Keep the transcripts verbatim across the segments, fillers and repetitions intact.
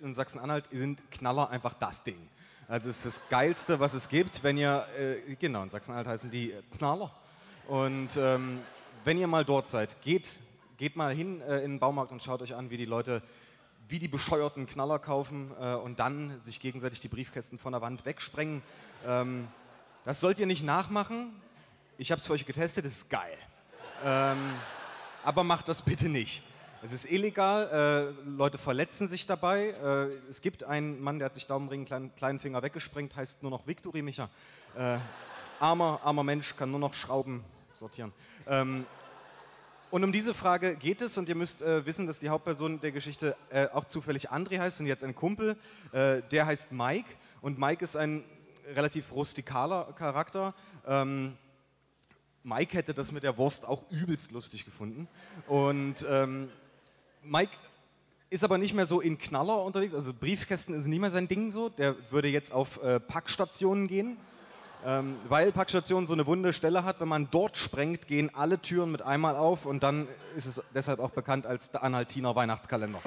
in Sachsen-Anhalt sind Knaller einfach das Ding. Also es ist das Geilste, was es gibt, wenn ihr, äh, genau, in Sachsen-Anhalt heißen die äh, Knaller. Und ähm, wenn ihr mal dort seid, geht, geht mal hin äh, in den Baumarkt und schaut euch an, wie die Leute, wie die bescheuerten Knaller kaufen äh, und dann sich gegenseitig die Briefkästen von der Wand wegsprengen. Ähm, das sollt ihr nicht nachmachen. Ich habe es für euch getestet, das ist geil. Ähm, aber macht das bitte nicht. Es ist illegal, äh, Leute verletzen sich dabei. Äh, es gibt einen Mann, der hat sich Daumenring, kleinen, kleinen Finger weggesprengt, heißt nur noch Victory Micha. Äh, armer, armer Mensch, kann nur noch Schrauben sortieren. Ähm, und um diese Frage geht es und ihr müsst äh, wissen, dass die Hauptperson der Geschichte äh, auch zufällig André heißt und jetzt ein Kumpel, äh, der heißt Mike und Mike ist ein relativ rustikaler Charakter. Ähm, Mike hätte das mit der Wurst auch übelst lustig gefunden und ähm, Mike ist aber nicht mehr so in Knaller unterwegs, also Briefkästen ist nicht mehr sein Ding so, der würde jetzt auf äh, Packstationen gehen, ähm, weil Packstation so eine wunde Stelle hat, wenn man dort sprengt, gehen alle Türen mit einmal auf und dann ist es deshalb auch bekannt als der Anhaltiner Weihnachtskalender.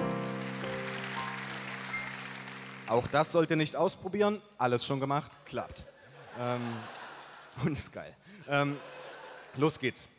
Auch das sollt ihr nicht ausprobieren, alles schon gemacht, klappt. Ähm, und ist geil. Ähm, los geht's.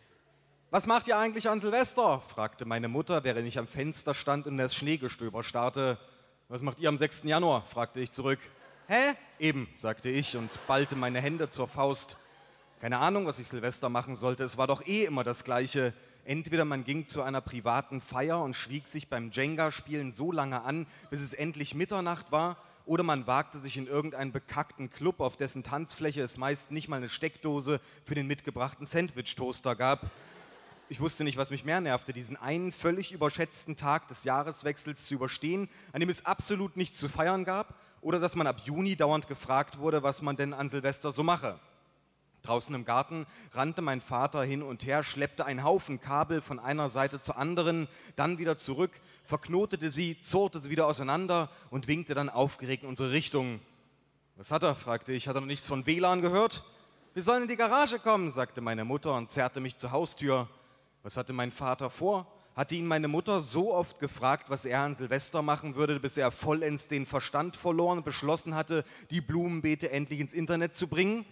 Was macht ihr eigentlich an Silvester? Fragte meine Mutter, während ich am Fenster stand und das Schneegestöber starrte. Was macht ihr am sechsten Januar? Fragte ich zurück. Hä? Eben, sagte ich und ballte meine Hände zur Faust. Keine Ahnung, was ich Silvester machen sollte. Es war doch eh immer das Gleiche. Entweder man ging zu einer privaten Feier und schwieg sich beim Jenga-Spielen so lange an, bis es endlich Mitternacht war, oder man wagte sich in irgendeinen bekackten Club, auf dessen Tanzfläche es meist nicht mal eine Steckdose für den mitgebrachten Sandwich-Toaster gab. Ich wusste nicht, was mich mehr nervte, diesen einen völlig überschätzten Tag des Jahreswechsels zu überstehen, an dem es absolut nichts zu feiern gab, oder dass man ab Juni dauernd gefragt wurde, was man denn an Silvester so mache. Draußen im Garten rannte mein Vater hin und her, schleppte einen Haufen Kabel von einer Seite zur anderen, dann wieder zurück, verknotete sie, zurrte sie wieder auseinander und winkte dann aufgeregt in unsere Richtung. Was hat er? Fragte ich. Hat er noch nichts von W L A N gehört? Wir sollen in die Garage kommen, sagte meine Mutter und zerrte mich zur Haustür. Was hatte mein Vater vor? Hatte ihn meine Mutter so oft gefragt, was er an Silvester machen würde, bis er vollends den Verstand verloren und beschlossen hatte, die Blumenbeete endlich ins Internet zu bringen?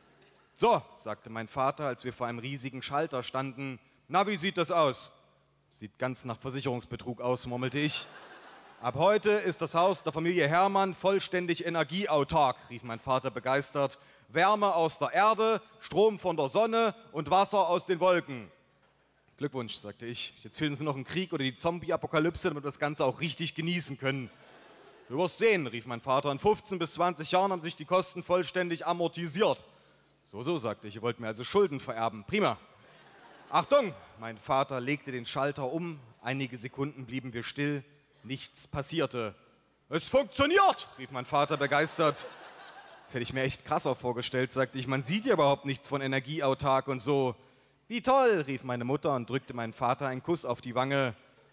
So, sagte mein Vater, als wir vor einem riesigen Schalter standen. Na, wie sieht das aus? Sieht ganz nach Versicherungsbetrug aus, murmelte ich. Ab heute ist das Haus der Familie Hermann vollständig energieautark, rief mein Vater begeistert. Wärme aus der Erde, Strom von der Sonne und Wasser aus den Wolken. Glückwunsch, sagte ich. Jetzt fehlt uns nur noch ein Krieg oder die Zombie-Apokalypse, damit wir das Ganze auch richtig genießen können. Du wirst sehen, rief mein Vater. In fünfzehn bis zwanzig Jahren haben sich die Kosten vollständig amortisiert. So, so, sagte ich. Ihr wollt mir also Schulden vererben. Prima. Achtung! Mein Vater legte den Schalter um. Einige Sekunden blieben wir still. Nichts passierte. Es funktioniert, rief mein Vater begeistert. Das hätte ich mir echt krasser vorgestellt, sagte ich. Man sieht ja überhaupt nichts von energieautark und so. Wie toll, rief meine Mutter und drückte meinen Vater einen Kuss auf die Wange.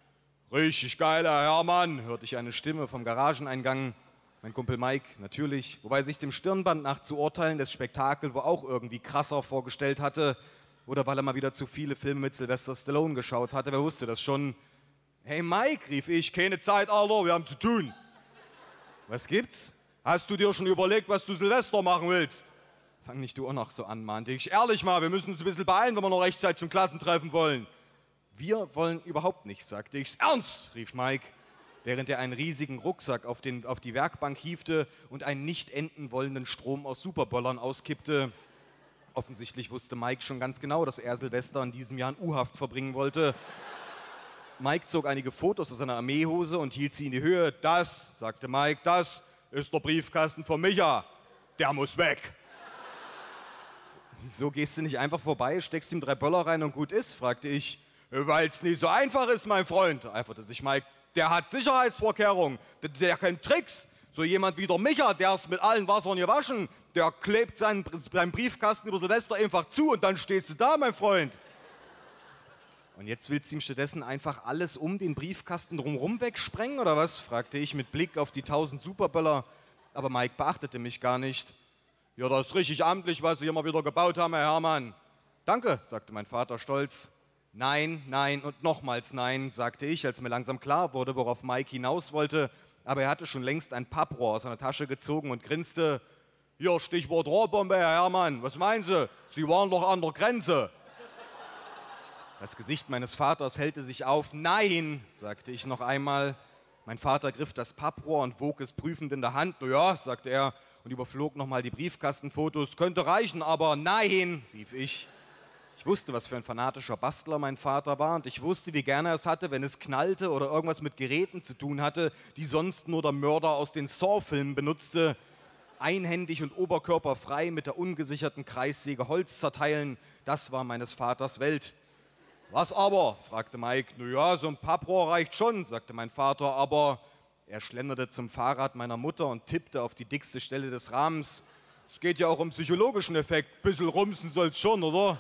Richtig geiler Hermann, hörte ich eine Stimme vom Garageneingang. Mein Kumpel Mike, natürlich, wobei sich dem Stirnband nach zu urteilen das Spektakel wohl auch irgendwie krasser vorgestellt hatte. Oder weil er mal wieder zu viele Filme mit Sylvester Stallone geschaut hatte, wer wusste das schon. Hey Mike, rief ich, keine Zeit, Alter, wir haben zu tun. Was gibt's? Hast du dir schon überlegt, was du Silvester machen willst? Fang nicht du auch noch so an, mahnte ich. Ehrlich mal, wir müssen uns ein bisschen beeilen, wenn wir noch rechtzeitig zum Klassentreffen wollen. Wir wollen überhaupt nicht, sagte ich. Ernst, rief Mike, während er einen riesigen Rucksack auf, den, auf die Werkbank hiefte und einen nicht enden wollenden Strom aus Superböllern auskippte. Offensichtlich wusste Mike schon ganz genau, dass er Silvester in diesem Jahr in U-Haft verbringen wollte. Mike zog einige Fotos aus seiner Armeehose und hielt sie in die Höhe. Das, sagte Mike, das ist der Briefkasten von Micha. Der muss weg. Wieso gehst du nicht einfach vorbei, steckst ihm drei Böller rein und gut ist, fragte ich. Weil es nicht so einfach ist, mein Freund, eiferte sich Mike. Der hat Sicherheitsvorkehrungen, der, der kennt Tricks. So jemand wie der Micha, der ist mit allen Wassern gewaschen, der klebt seinen, seinen Briefkasten über Silvester einfach zu und dann stehst du da, mein Freund. Und jetzt willst du ihm stattdessen einfach alles um den Briefkasten drumherum wegsprengen, oder was? Fragte ich mit Blick auf die tausend Superböller. Aber Mike beachtete mich gar nicht. Ja, das ist richtig amtlich, was Sie hier mal wieder gebaut haben, Herr Hermann. Danke, sagte mein Vater stolz. Nein, nein und nochmals nein, sagte ich, als mir langsam klar wurde, worauf Mike hinaus wollte. aber er hatte schon längst ein Papprohr aus seiner Tasche gezogen und grinste. Hier, Stichwort Rohrbombe, Herr Herrmann. Was meinen Sie? Sie waren doch an der Grenze. Das Gesicht meines Vaters hellte sich auf. Nein, sagte ich noch einmal. Mein Vater griff das Papprohr und wog es prüfend in der Hand. Na ja, sagte er und überflog nochmal die Briefkastenfotos. Könnte reichen, aber nein, rief ich. Ich wusste, was für ein fanatischer Bastler mein Vater war und ich wusste, wie gerne er es hatte, wenn es knallte oder irgendwas mit Geräten zu tun hatte, die sonst nur der Mörder aus den Saw-Filmen benutzte. Einhändig und oberkörperfrei mit der ungesicherten Kreissäge Holz zerteilen, das war meines Vaters Welt. Was aber? Fragte Mike. Na ja, so ein Papprohr reicht schon, sagte mein Vater, aber er schlenderte zum Fahrrad meiner Mutter und tippte auf die dickste Stelle des Rahmens. Es geht ja auch um psychologischen Effekt. Bisschen rumsen soll's schon, oder?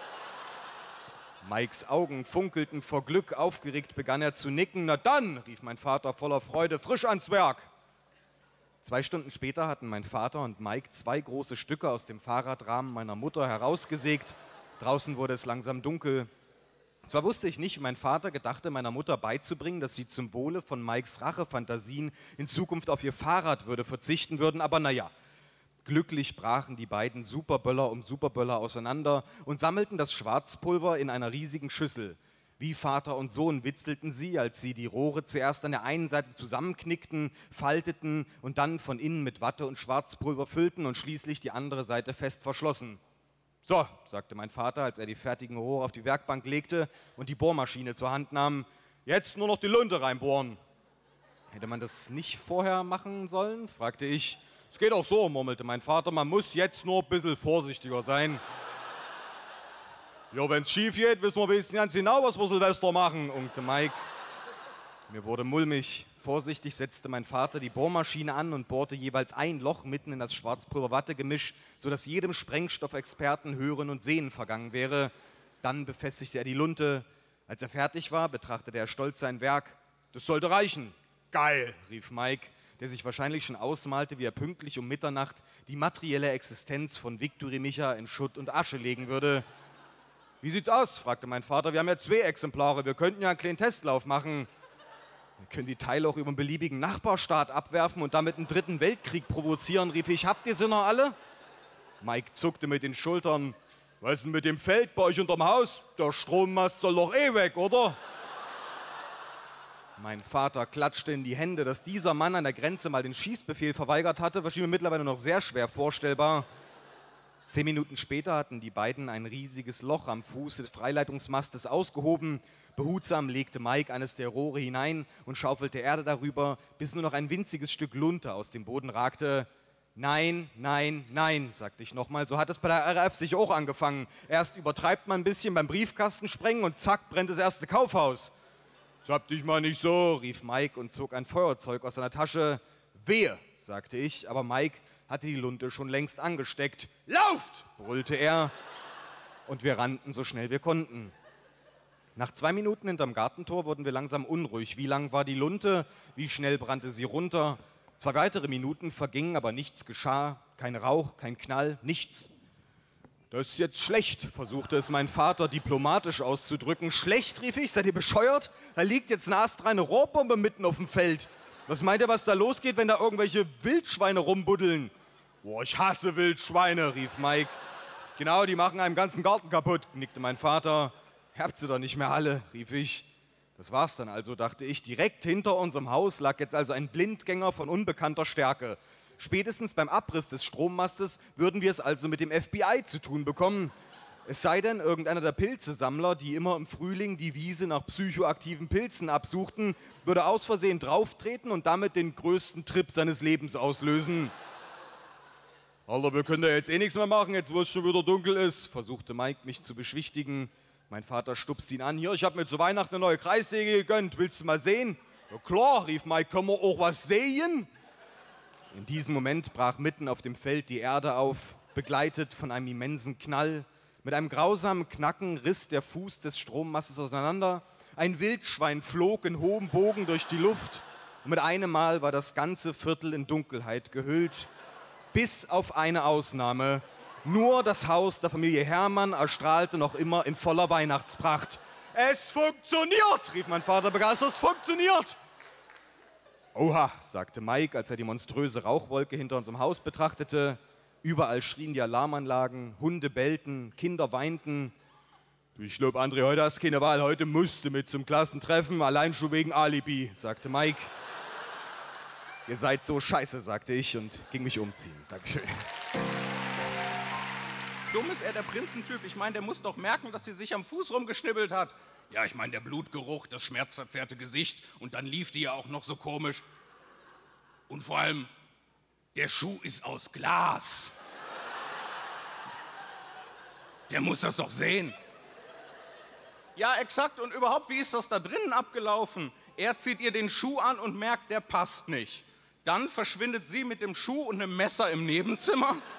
Mikes Augen funkelten vor Glück. Aufgeregt begann er zu nicken. Na dann, rief mein Vater voller Freude, frisch ans Werk. Zwei Stunden später hatten mein Vater und Mike zwei große Stücke aus dem Fahrradrahmen meiner Mutter herausgesägt. Draußen wurde es langsam dunkel. Zwar wusste ich nicht, wie mein Vater gedachte, meiner Mutter beizubringen, dass sie zum Wohle von Mikes Rachefantasien in Zukunft auf ihr Fahrrad würde verzichten würden, aber naja. Glücklich brachen die beiden Superböller um Superböller auseinander und sammelten das Schwarzpulver in einer riesigen Schüssel. Wie Vater und Sohn witzelten sie, als sie die Rohre zuerst an der einen Seite zusammenknickten, falteten und dann von innen mit Watte und Schwarzpulver füllten und schließlich die andere Seite fest verschlossen. So, sagte mein Vater, als er die fertigen Rohre auf die Werkbank legte und die Bohrmaschine zur Hand nahm, jetzt nur noch die Lunte reinbohren. Hätte man das nicht vorher machen sollen, fragte ich. Es geht auch so, murmelte mein Vater, man muss jetzt nur ein bisschen vorsichtiger sein. Ja, wenn es schief geht, wissen wir wenigstens ganz genau, was wir Silvester machen, unkte Mike. Mir wurde mulmig. Vorsichtig setzte mein Vater die Bohrmaschine an und bohrte jeweils ein Loch mitten in das Schwarzpulver-Watte-Gemisch, sodass jedem Sprengstoffexperten Hören und Sehen vergangen wäre. Dann befestigte er die Lunte. Als er fertig war, betrachtete er stolz sein Werk. Das sollte reichen. Geil, rief Mike, der sich wahrscheinlich schon ausmalte, wie er pünktlich um Mitternacht die materielle Existenz von Viktory Micha in Schutt und Asche legen würde. Wie sieht's aus? Fragte mein Vater. Wir haben ja zwei Exemplare, wir könnten ja einen kleinen Testlauf machen. Wir können die Teile auch über einen beliebigen Nachbarstaat abwerfen und damit einen dritten Weltkrieg provozieren, rief ich. Habt ihr sie noch alle? Mike zuckte mit den Schultern. Was ist denn mit dem Feld bei euch unterm Haus? Der Strommast soll doch eh weg, oder? Mein Vater klatschte in die Hände. Dass dieser Mann an der Grenze mal den Schießbefehl verweigert hatte, war mir mittlerweile noch sehr schwer vorstellbar. Zehn Minuten später hatten die beiden ein riesiges Loch am Fuß des Freileitungsmastes ausgehoben. Behutsam legte Mike eines der Rohre hinein und schaufelte Erde darüber, bis nur noch ein winziges Stück Lunte aus dem Boden ragte. Nein, nein, nein, sagte ich nochmal, so hat es bei der R A F sich auch angefangen. Erst übertreibt man ein bisschen beim Briefkastensprengen und zack, brennt das erste Kaufhaus. Das hab dich mal nicht so, rief Mike und zog ein Feuerzeug aus seiner Tasche. Wehe, sagte ich, aber Mike hatte die Lunte schon längst angesteckt. Lauft, brüllte er und wir rannten so schnell wir konnten. Nach zwei Minuten hinterm Gartentor wurden wir langsam unruhig. Wie lang war die Lunte? Wie schnell brannte sie runter? Zwei weitere Minuten vergingen, aber nichts geschah. Kein Rauch, kein Knall, nichts. Das ist jetzt schlecht, versuchte es mein Vater diplomatisch auszudrücken. Schlecht, rief ich, seid ihr bescheuert? Da liegt jetzt eine astreine Rohrbombe mitten auf dem Feld. Was meint ihr, was da losgeht, wenn da irgendwelche Wildschweine rumbuddeln? Boah, ich hasse Wildschweine, rief Mike. Genau, die machen einem ganzen Garten kaputt, nickte mein Vater. Habt sie doch nicht mehr alle, rief ich. Das war's dann also, dachte ich. Direkt hinter unserem Haus lag jetzt also ein Blindgänger von unbekannter Stärke. Spätestens beim Abriss des Strommastes würden wir es also mit dem F B I zu tun bekommen. Es sei denn, irgendeiner der Pilzesammler, die immer im Frühling die Wiese nach psychoaktiven Pilzen absuchten, würde aus Versehen drauftreten und damit den größten Trip seines Lebens auslösen. Alter, wir können da jetzt eh nichts mehr machen, jetzt wo es schon wieder dunkel ist, versuchte Mike mich zu beschwichtigen. Mein Vater stupste ihn an. Hier, ich habe mir zu Weihnachten eine neue Kreissäge gegönnt, willst du mal sehen? Ja klar, rief Mike, können wir auch was sehen? In diesem Moment brach mitten auf dem Feld die Erde auf, begleitet von einem immensen Knall. Mit einem grausamen Knacken riss der Fuß des Strommastes auseinander. Ein Wildschwein flog in hohem Bogen durch die Luft. Und mit einem Mal war das ganze Viertel in Dunkelheit gehüllt. Bis auf eine Ausnahme. Nur das Haus der Familie Herrmann erstrahlte noch immer in voller Weihnachtspracht. Es funktioniert, rief mein Vater begeistert, es funktioniert. Oha, sagte Mike, als er die monströse Rauchwolke hinter unserem Haus betrachtete. Überall schrien die Alarmanlagen, Hunde bellten, Kinder weinten. Ich glaube, André, heute hast du keine Wahl. Heute musst du mit zum Klassentreffen, allein schon wegen Alibi, sagte Mike. Ihr seid so scheiße, sagte ich und ging mich umziehen. Dankeschön. Dumm ist er, der Prinzentyp. Ich meine, der muss doch merken, dass sie sich am Fuß rumgeschnibbelt hat. Ja, ich meine, der Blutgeruch, das schmerzverzerrte Gesicht und dann lief die ja auch noch so komisch. Und vor allem, der Schuh ist aus Glas. Der muss das doch sehen. Ja, exakt. Und überhaupt, wie ist das da drinnen abgelaufen? Er zieht ihr den Schuh an und merkt, der passt nicht. Dann verschwindet sie mit dem Schuh und einem Messer im Nebenzimmer.